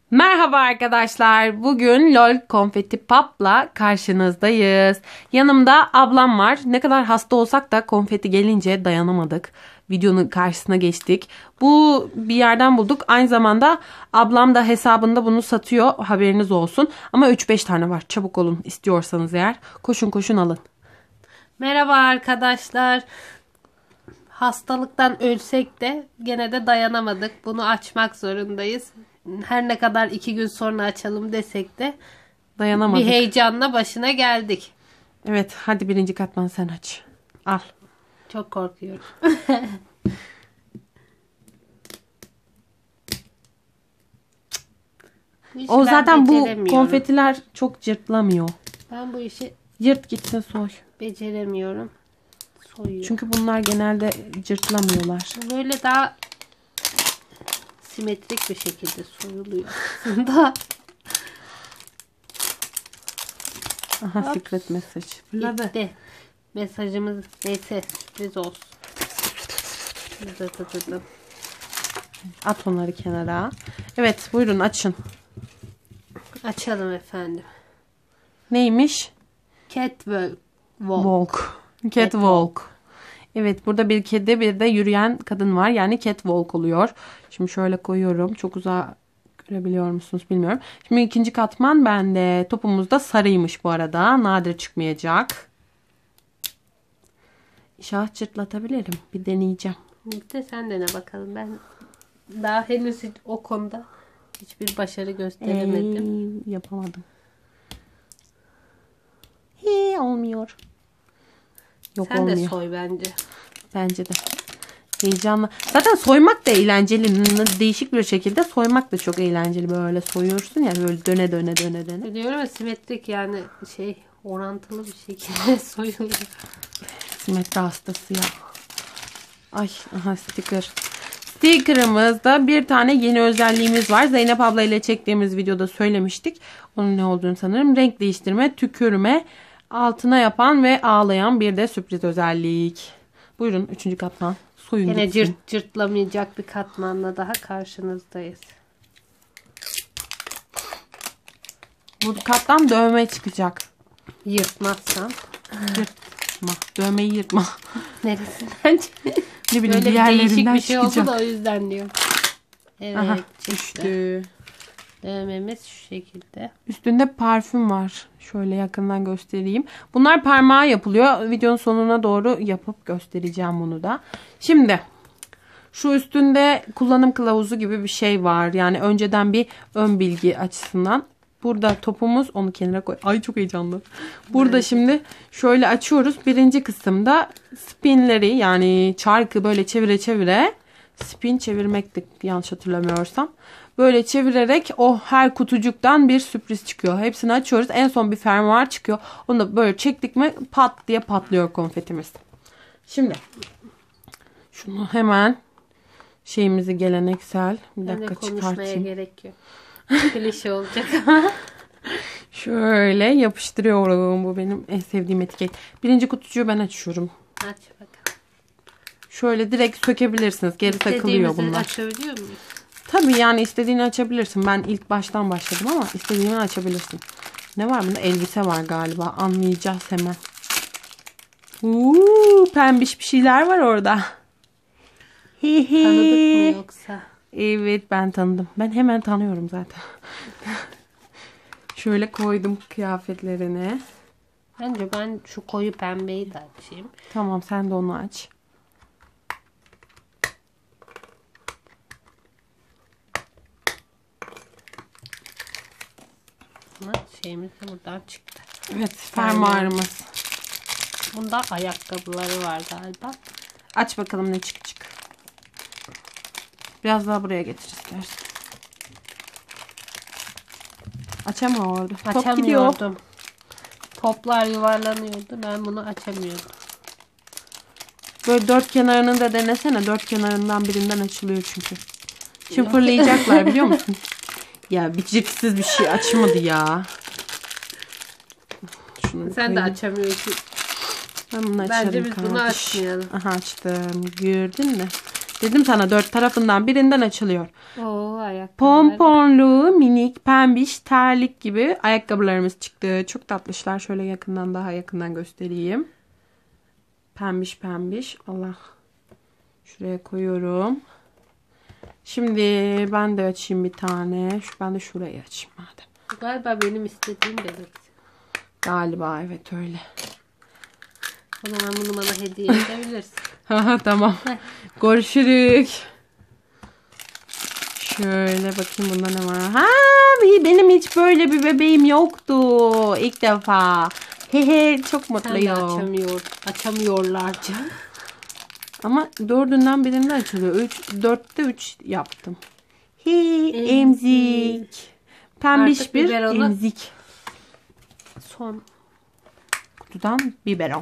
Merhaba arkadaşlar. Bugün LOL Konfeti Pop'la karşınızdayız. Yanımda ablam var. Ne kadar hasta olsak da konfeti gelince dayanamadık. Videonun karşısına geçtik. Bu bir yerden bulduk. Aynı zamanda ablam da hesabında bunu satıyor. Haberiniz olsun. Ama 3-5 tane var. Çabuk olun istiyorsanız eğer. Koşun koşun alın. Merhaba arkadaşlar. Hastalıktan ölsek de gene de dayanamadık. Bunu açmak zorundayız. Her ne kadar 2 gün sonra açalım desek de Dayanamadık. bir heyecanla başına geldik. Evet, hadi birinci katman sen aç. Al. Çok korkuyorum. Bu işi O ben zaten bu beceremiyorum. konfetiler çok cırtlamıyor. Ben bu işi Yırt gitsin soy. beceremiyorum. Soyuyor. Çünkü bunlar genelde cırtlamıyorlar. Böyle daha simetrik bir şekilde soyuluyor aslında. Aha, Hop. secret message. Fırladı. Gitti. Mesajımız neyse sürpriz olsun. At onları kenara. Evet, buyurun açın. Açalım efendim. Neymiş? Catwalk. Walk. Catwalk. Evet, burada bir kedi, bir de yürüyen kadın var. Yani catwalk oluyor. Şimdi şöyle koyuyorum. Çok uzağa görebiliyor musunuz bilmiyorum. Şimdi ikinci katman bende. Topumuz da sarıymış bu arada. Nadir çıkmayacak. İnşallah cırtlatabilirim. Bir deneyeceğim. De sen dene bakalım. Ben daha henüz o konuda hiçbir başarı gösteremedim. Yapamadım. Olmuyor. Yok, Sen olmuyor. de soy bence. Bence de. Heyecanlı. Zaten soymak da eğlenceli. Değişik bir şekilde soymak da çok eğlenceli. Böyle soyuyorsun ya, böyle döne döne. Biliyorum ama simetrik, yani orantılı bir şekilde soyuluyor. Simetri hastası ya. Ay, aha, sticker. Sticker'ımızda bir tane yeni özelliğimiz var. Zeynep abla ile çektiğimiz videoda söylemiştik. Onun ne olduğunu sanırım. Renk değiştirme, tükürme, altına yapan ve ağlayan bir de sürpriz özellik. Buyurun, 3. katman. Soyun Yine gitsin. cırtlamayacak bir katmanla daha karşınızdayız. Bu kattan dövme çıkacak. Yırtmazsam. Yırtma. Dövmeyi yırtma. Neresinden? Ne bileyim, Böyle değişik diğerlerinden bir şey oldu çıkacak. da o yüzden diyorum. Evet, Aha, çıktı. düştü. Dövmemiz şu şekilde. Üstünde parfüm var. Şöyle yakından göstereyim. Bunlar parmağa yapılıyor. Videonun sonuna doğru yapıp göstereceğim bunu da. Şimdi şu üstünde kullanım kılavuzu gibi bir şey var. Yani önceden bir ön bilgi açısından. Burada topumuz, onu kenara koy. Ay, çok heyecanlı. Burada şimdi şöyle açıyoruz. Birinci kısımda spinleri, yani çarkı böyle çevire çevire, spin çevirmekti yanlış hatırlamıyorsam. Böyle çevirerek o her kutucuktan bir sürpriz çıkıyor. Hepsini açıyoruz. En son bir fermuar çıkıyor. Onu da böyle çektik mi pat diye patlıyor konfetimiz. Şimdi şunu hemen şeyimizi geleneksel bir Ben de dakika konuşmaya çıkartayım. gerek yok. Klişe olacak ama. Şöyle yapıştırıyorum. Bu benim en sevdiğim etiket. Birinci kutucuğu ben açıyorum. Aç bakalım. Şöyle direkt sökebilirsiniz. Geri takılıyor İstediğimizi bunlar. açabiliyor muyuz? Tabii, yani istediğini açabilirsin. Ben ilk baştan başladım ama istediğini açabilirsin. Ne var bunda? Elbise var galiba. Anlayacağız hemen. Pembiş bir şeyler var orada. Tanıdık mı yoksa? Evet, ben tanıdım. Ben hemen tanıyorum zaten. Şöyle koydum kıyafetlerine. Bence ben şu koyu pembeyi de açayım. Tamam, sen de onu aç. Ama şeyimiz de buradan çıktı. Evet, fermuarımız. Bunda ayakkabıları var galiba. Aç bakalım ne çıkacak. Biraz daha buraya getir istersen. Açamıyor orada. Top gidiyor. Açamıyordum. Toplar yuvarlanıyordu. Ben bunu açamıyordum. Böyle dört kenarını da denesene. Dört kenarından birinden açılıyor çünkü. Şimdi fırlayacaklar, biliyor musun? Ya, beceriksiz bir şey açmadı ya. Şunu Sen de açamıyorsun. Ben bunu açarım. Bence biz bunu kardeş. açmayalım. Aha, açtım. Gördün mü? Dedim sana, dört tarafından birinden açılıyor. Oo, ayakkabılar. Pomponlu, minik, pembiş, terlik gibi ayakkabılarımız çıktı. Çok tatlışlar. Şöyle yakından, daha yakından göstereyim. Pembiş pembiş. Allah. Şuraya koyuyorum. Şimdi ben de açayım bir tane. Ben de şurayı açayım madem. Galiba benim istediğim bebek. Galiba evet öyle. O zaman bunu bana hediye edebilirsin. Tamam. Görüşürük. Şöyle bakayım bunda ne var. Ha, benim hiç böyle bir bebeğim yoktu. İlk defa. Hehe, çok Sen de mutluyum. açamıyorlar canım. Ama dördünden birinde açılıyor. Dörtte 3 yaptım. Emzik. Pembiş Artık bir biberonu- emzik. Son. Kutudan biberon.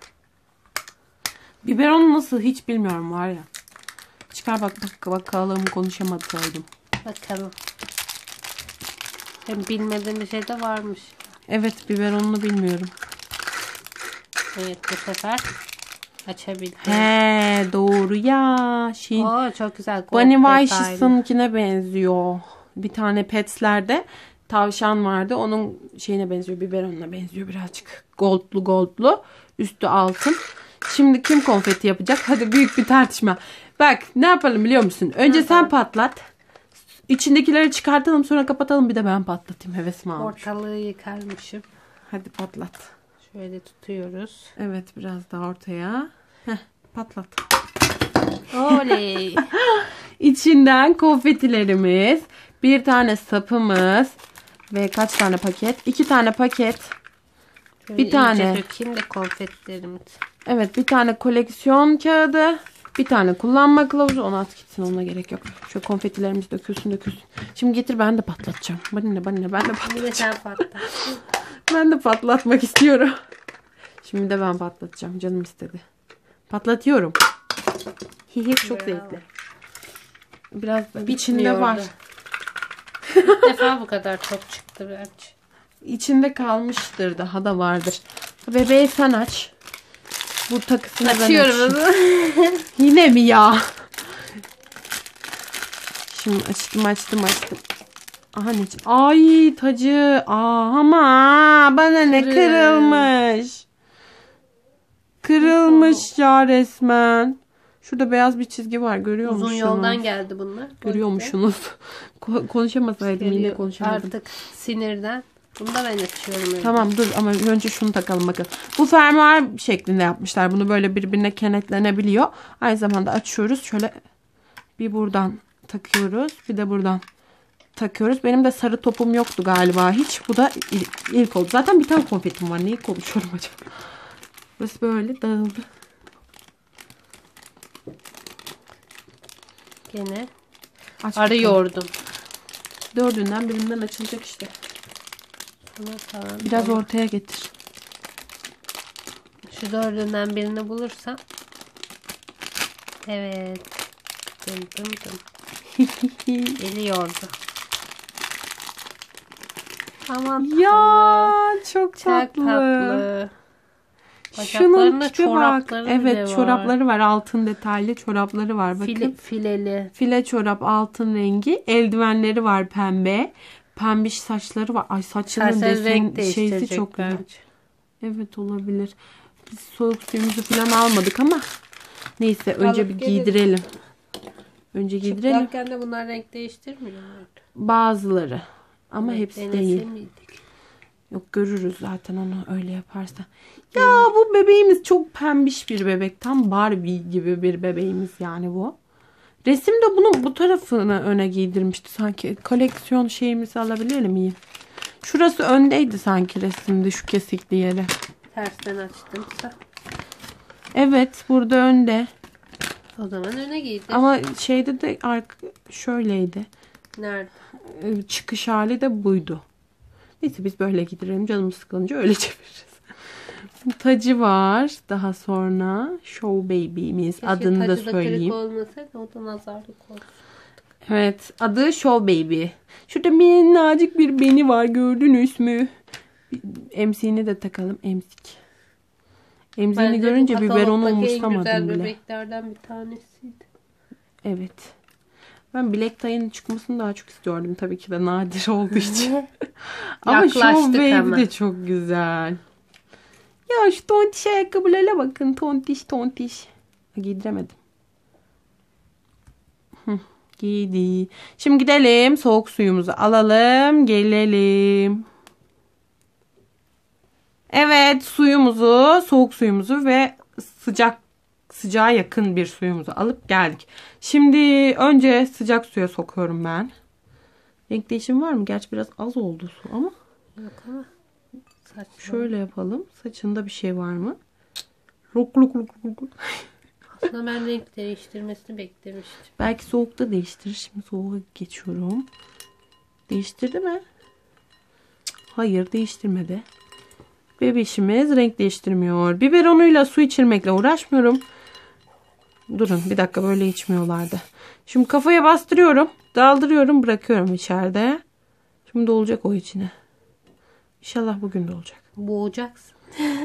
Biberon nasıl hiç bilmiyorum var ya. Çıkar bakalım, konuşamasaydım. Bakalım. Hem bilmediğim bir şey de varmış. Evet, biberonunu bilmiyorum. Evet, bu sefer açabildim. He, doğru ya. Oo, çok güzel. Bunny Gold Weiss'ınkine benziyor. Bir tane Pets'lerde tavşan vardı. Onun şeyine benziyor. Biberonuna benziyor birazcık. Goldlu. Üstü altın. Şimdi kim konfeti yapacak? Hadi büyük bir tartışma. Bak ne yapalım biliyor musun? Önce sen patlat. İçindekileri çıkartalım, sonra kapatalım, bir de ben patlatayım. Hevesimi almış. Ortalığı yıkarmışım. Hadi patlat. Şöyle tutuyoruz. Evet, biraz daha ortaya. Heh, patlat. Oley. İçinden konfetilerimiz, bir tane sapımız ve kaç tane paket? 2 tane paket. Şöyle Bir tane. iyice dökeyim de konfetlerimiz. Evet, bir tane koleksiyon kağıdı. Bir tane kullanma kılavuzu. Onu at gitsin, ona gerek yok. Şu konfetilerimiz dökülsün. Şimdi getir, ben de patlatacağım. Bana ne ben de Bir de patlatacağım. sen patlat. Ben de patlatmak istiyorum. Şimdi de ben patlatacağım. Canım istedi. Patlatıyorum. Hihi, çok zevkli. Biraz da içinde var. İlk defa bu kadar çok çıktı bence. İçinde kalmıştır. Daha da vardır. Bebeği sen aç. Bu takısını ben Açıyorum açayım. onu. Yine mi ya? Şimdi açtım. Aha ne? Ay tacı. Ama bana ne, kırılmış. Kırılmış ya resmen. Şurada beyaz bir çizgi var. Görüyor musunuz? Uzun yoldan geldi bunlar. Görüyormuşsunuz. Konuşamasaydım yine konuşamadım. Artık sinirden. Bunu da ben açıyorum. Öyle. Tamam dur, ama önce şunu takalım bakın. Bu fermuar şeklinde yapmışlar. Bunu böyle birbirine kenetlenebiliyor. Aynı zamanda açıyoruz. Şöyle bir buradan takıyoruz. Bir de buradan takıyoruz. Benim de sarı topum yoktu galiba hiç. Bu da ilk oldu. Zaten bir tane konfetim var. Neyi konuşuyorum acaba? Burası böyle dağıldı. Gene Aç arıyordum. Dördünden birinden açılacak işte. Falan. Biraz ortaya getir. Şu dördünden birini bulursam. Evet. Dım. Geliyordu. Aman Ya çok çok tatlı. tatlı. Şunun Bacaklarında tipe bak. çorapları bile Evet, var. çorapları var. Altın detaylı çorapları var. Bakın. Fileli. File çorap altın rengi. Eldivenleri var pembe. Pembiş saçları var. Ay, saçının Tersen renk şeysi değiştirecek çok güzel. bence. Evet, olabilir. Biz soğuk suyumuzu falan almadık ama neyse, önce Alıp bir gelelim. giydirelim. Önce giydirelim. Çıplarken de bunlar renk değiştirmiyor mu? Bazıları. Ama hepsi Denese değil. miydik? Yok, görürüz zaten onu öyle yaparsa. Ya bu bebeğimiz çok pembiş bir bebek. Tam Barbie gibi bir bebeğimiz yani bu. Resimde bunun bu tarafını öne giydirmişti sanki. Koleksiyon şeyimizi alabilir miyim? Şurası öndeydi sanki resimde, şu kesikli yere. Tersten açtımsa. Evet, burada önde. O zaman öne giydir. Ama şeyde de şöyleydi. Nerede? Çıkış hali de buydu. Neyse, biz böyle gidelim. Canımız sıkılınca öyle çeviririz. Tacı var. Daha sonra Show Baby'miz. Keşke Adını da tacı söyleyeyim. kırık olmasaydı o da nazarlık olsun. Evet. Adı Show Baby. Şurada minnacık bir beni var. Gördünüz mü? Emziğini de takalım. Emzik. Emziğini Bence görünce bu biberonu kataloktaki en güzel umursamadım bile. bebeklerden bir tanesiydi. Evet. Ben Black Tie'nin çıkmasını daha çok istiyordum. Tabii ki de nadir olduğu için. Ama şu Yaklaştık wave ama. de çok güzel. Ya şu tontiş ayakkabılara bakın. Tontiş. Giydiremedim. Giydi. Şimdi gidelim. Soğuk suyumuzu alalım. Gelelim. Evet, soğuk suyumuzu ve sıcağa yakın bir suyumuzu alıp geldik. Şimdi önce sıcak suya sokuyorum ben. Renk değişimi var mı? Gerçi biraz az oldu su ama. Yok ama. Saçma. Şöyle yapalım. Saçında bir şey var mı? Aslında ben renk değiştirmesini beklemiştim. Belki soğukta değiştirir. Şimdi soğuğa geçiyorum. Değiştirdi mi? Hayır, değiştirmedi. Bebişimiz renk değiştirmiyor. Biberonuyla su içirmekle uğraşmıyorum. Durun bir dakika, böyle içmiyorlardı. Şimdi kafaya bastırıyorum. Daldırıyorum, bırakıyorum içeride. Şimdi dolacak o içine. İnşallah bugün de olacak. Boğacaksın.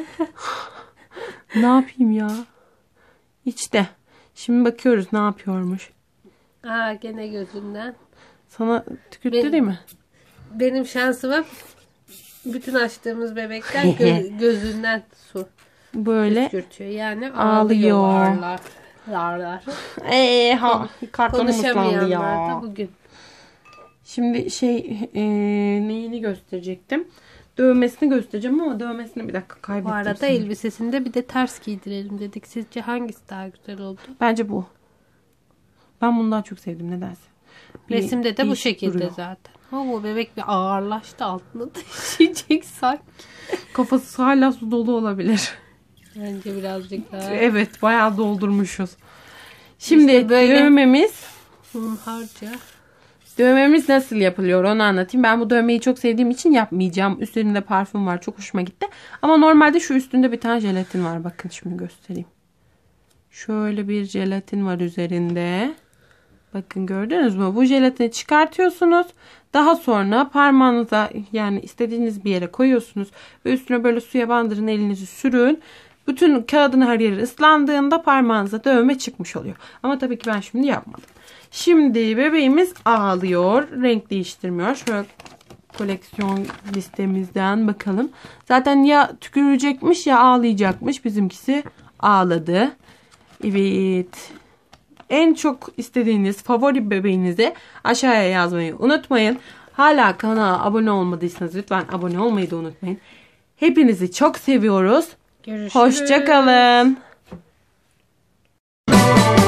Ne yapayım ya? İçte. Şimdi bakıyoruz ne yapıyormuş. Aa, gene gözünden. Sana tükürttü mi? Benim şansıma bütün açtığımız bebekler gözünden su Böyle püskürtüyor. Yani ağlıyor. ağlıyorlar. Kartonum ıslandı Konuşamayanlar ya. da bugün. Şimdi neyini gösterecektim? Dövmesini göstereceğim ama dövmesini bir dakika kaybettim. Bu arada sanırım. elbisesinde bir de ters giydirelim dedik. Sizce hangisi daha güzel oldu? Bence bu. Ben bunu daha çok sevdim nedense. Resimde de bu değişik şekilde duruyor. zaten. Ama bu bebek bir ağırlaştı, altına taşıyacak sanki. Kafası hala su dolu olabilir. Bence birazcık daha. Evet, bayağı doldurmuşuz. Şimdi İşte böyle dövmemiz nasıl yapılıyor onu anlatayım. Ben bu dövmeyi çok sevdiğim için yapmayacağım. Üstlerinde parfüm var, çok hoşuma gitti. Ama normalde şu üstünde bir tane jelatin var. Bakın şimdi göstereyim. Şöyle bir jelatin var üzerinde. Bakın gördünüz mü? Bu jelatini çıkartıyorsunuz. Daha sonra parmağınıza, yani istediğiniz bir yere koyuyorsunuz. Ve üstüne böyle suya bandırın, elinizi sürün. Bütün kağıdın her yeri ıslandığında parmağınıza dövme çıkmış oluyor. Ama tabii ki ben şimdi yapmadım. Şimdi bebeğimiz ağlıyor. Renk değiştirmiyor. Şöyle koleksiyon listemizden bakalım. Zaten ya tükürecekmiş ya ağlayacakmış. Bizimkisi ağladı. Evet. En çok istediğiniz favori bebeğinizi aşağıya yazmayı unutmayın. Hala kanala abone olmadıysanız lütfen abone olmayı da unutmayın. Hepinizi çok seviyoruz. Görüşürüz. Hoşça kalın.